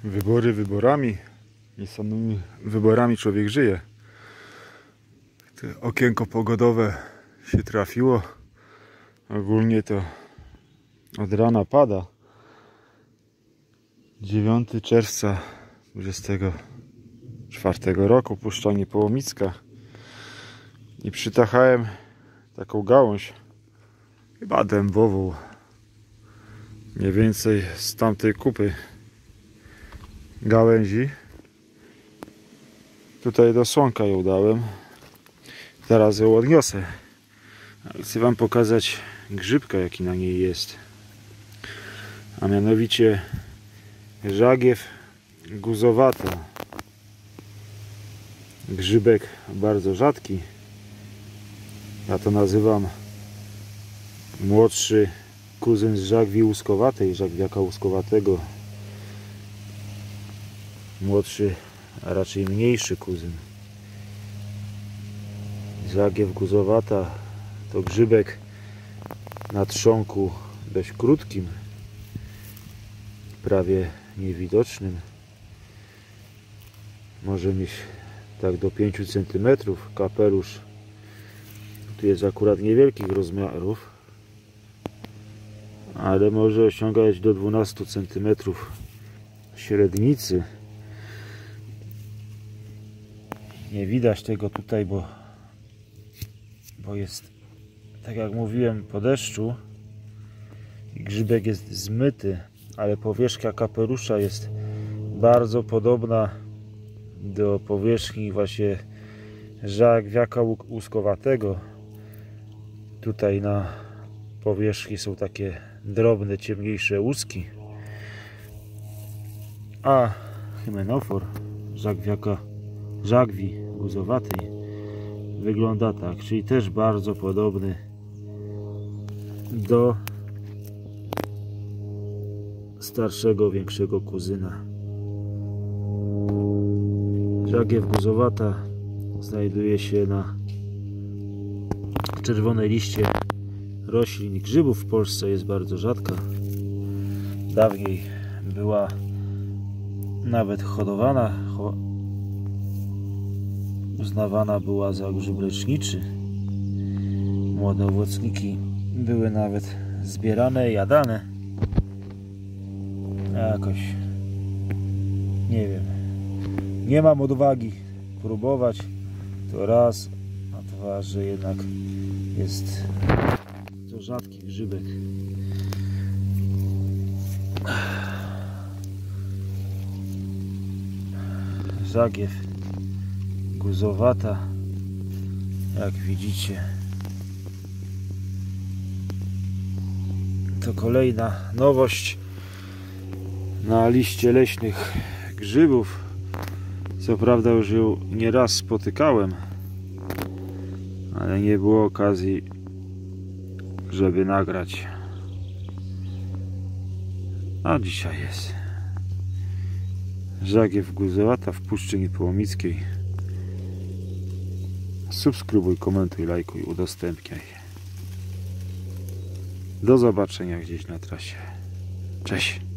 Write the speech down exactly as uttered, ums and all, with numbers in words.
Wybory wyborami i samymi wyborami człowiek żyje. To okienko pogodowe się trafiło. Ogólnie to od rana pada. dziewiątego czerwca dwudziestego czwartego roku, Puszcza Niepołomicka, i przytachałem taką gałąź, chyba dębową, mniej więcej z tamtej kupy gałęzi. Tutaj do słonka ją dałem. Teraz ją odniosę. Chcę wam pokazać grzybka, jaki na niej jest, a mianowicie żagiew guzowata. Grzybek bardzo rzadki. Ja to nazywam młodszy kuzyn z żagwi łuskowatej, żagwiaka łuskowatego. Młodszy, a raczej mniejszy kuzyn. Żagiew guzowata to grzybek na trzonku dość krótkim, prawie niewidocznym. Może mieć tak do pięciu centymetrów. Kapelusz tu jest akurat niewielkich rozmiarów, ale może osiągać do dwunastu centymetrów średnicy. Nie widać tego tutaj, bo, bo jest, tak jak mówiłem, po deszczu i grzybek jest zmyty, ale powierzchnia kapelusza jest bardzo podobna do powierzchni właśnie żagwiaka łuskowatego. Tutaj na powierzchni są takie drobne, ciemniejsze łuski, a hymenofor żagwiaka żagwi guzowatej wygląda tak, czyli też bardzo podobny do starszego, większego kuzyna. Żagiew guzowata znajduje się na czerwonej liście roślin i grzybów. W Polsce jest bardzo rzadka. Dawniej była nawet hodowana, ho uznawana była za grzyb leczniczy. Młode owocniki były nawet zbierane, jadane. Jakoś nie wiem, nie mam odwagi próbować. To raz, a dwa, że jednak jest to rzadki grzybek. Żagiew guzowata, jak widzicie, to kolejna nowość na liście leśnych grzybów. Co prawda już ją nieraz spotykałem, ale nie było okazji, żeby nagrać. A dzisiaj jest. Żagiew guzowata w Puszczy Niepołomickiej. Subskrybuj, komentuj, lajkuj, udostępniaj. Do zobaczenia gdzieś na trasie. Cześć!